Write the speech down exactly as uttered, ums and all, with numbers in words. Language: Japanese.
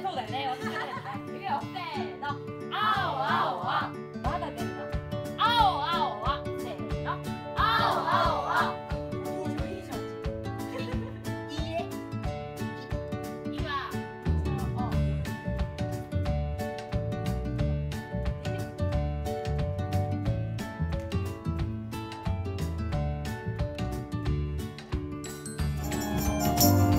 そうだよね。私が出るね。いくよ、せーの。青青青。まだ出るな。青青青。せーの。青青青。いいじゃん。いいえ。今。そう。